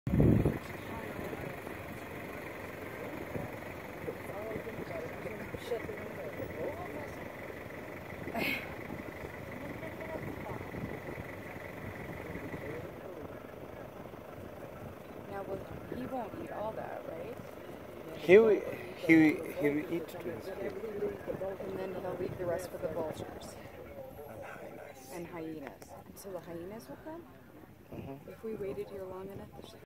Now, he won't eat all that, right? He'll eat to his food. And then he'll leave the rest for the vultures. And hyenas. And hyenas. So the hyenas will come? Mm-hmm. If we waited here long enough,